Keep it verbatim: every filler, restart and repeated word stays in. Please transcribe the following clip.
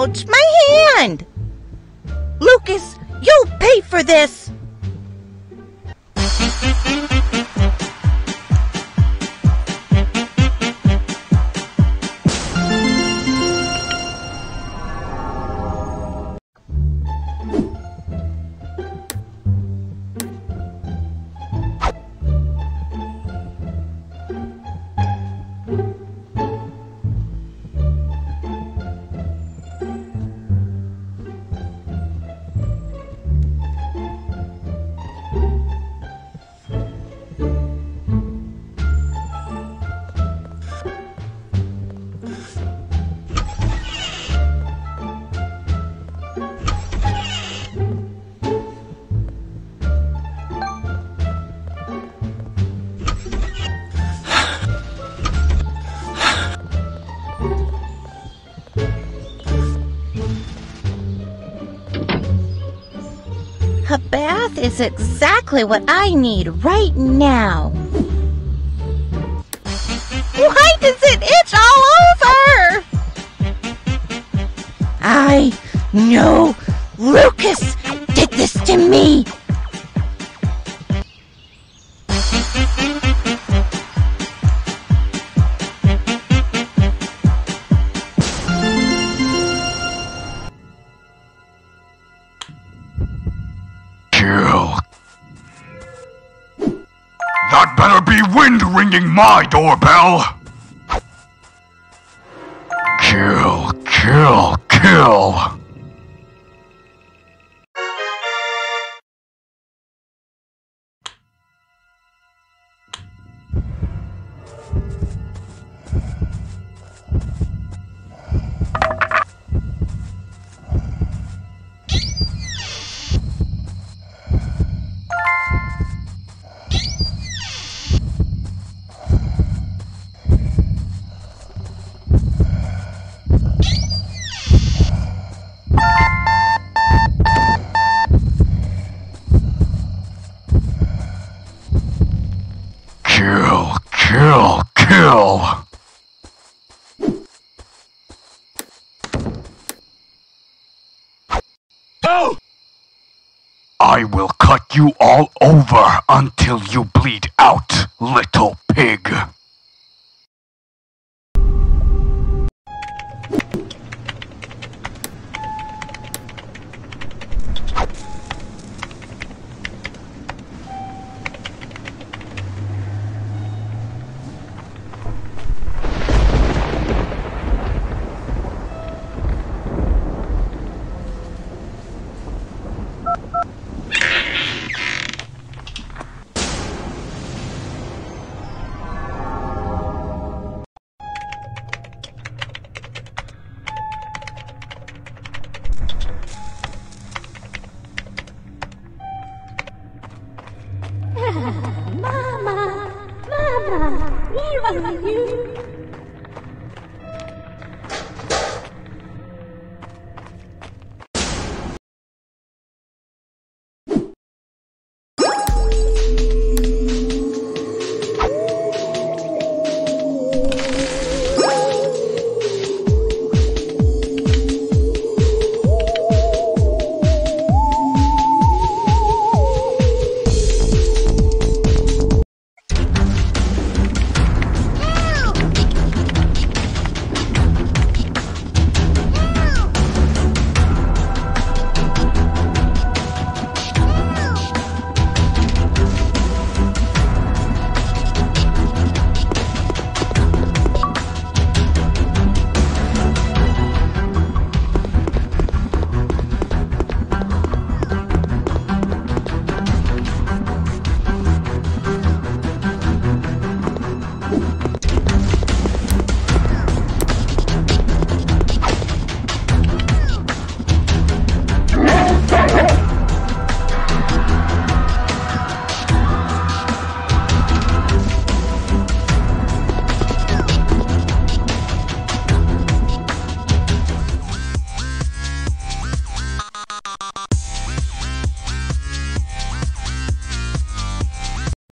Ouch, my hand! Lucas, you'll pay for this! A bath is exactly what I need right now. Why does it itch all over? I know Lucas did this to me. That better be wind ringing my doorbell! Kill, kill, kill! Kill, kill, kill! Oh! I will cut you all over until you bleed out, little pig. Mama, Mama, where are you?